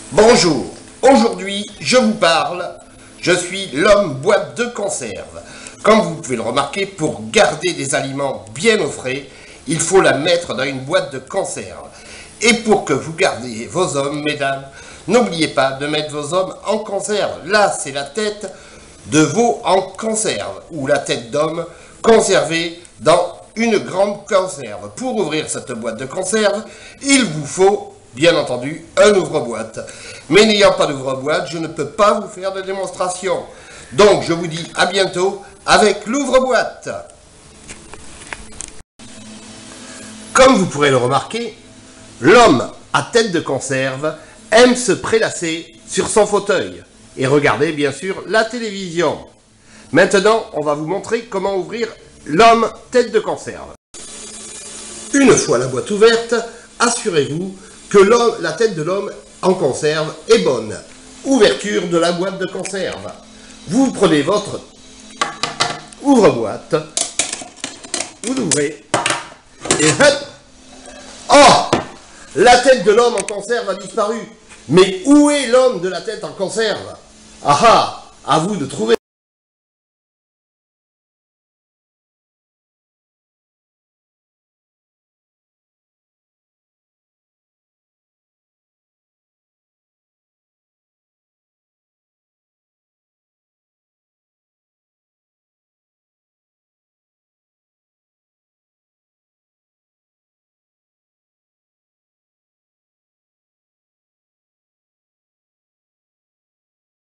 Bonjour, aujourd'hui je vous parle, je suis l'homme boîte de conserve. Comme vous pouvez le remarquer, pour garder des aliments bien au frais, il faut la mettre dans une boîte de conserve. Et pour que vous gardiez vos hommes, mesdames, n'oubliez pas de mettre vos hommes en conserve. Là, c'est la tête de veau en conserve, ou la tête d'homme conservée dans une grande conserve. Pour ouvrir cette boîte de conserve, il vous faut bien entendu un ouvre-boîte. Mais n'ayant pas d'ouvre-boîte, je ne peux pas vous faire de démonstration. Donc je vous dis à bientôt avec l'ouvre-boîte. Comme vous pourrez le remarquer, l'homme à tête de conserve aime se prélasser sur son fauteuil et regarder bien sûr la télévision. Maintenant, on va vous montrer comment ouvrir l'homme tête de conserve. Une fois la boîte ouverte, assurez-vous que la tête de l'homme en conserve est bonne. Ouverture de la boîte de conserve. Vous prenez votre ouvre-boîte, vous l'ouvrez, et hop! Oh! La tête de l'homme en conserve a disparu. Mais où est l'homme de la tête en conserve? Ah ah! À vous de trouver.